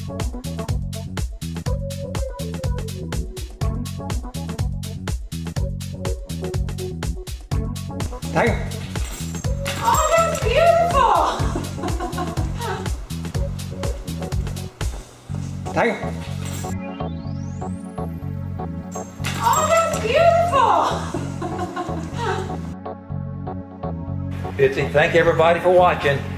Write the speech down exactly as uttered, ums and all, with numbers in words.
Tiger. Oh, that's beautiful! Tiger. Oh, that's beautiful! Bitsy, thank everybody for watching.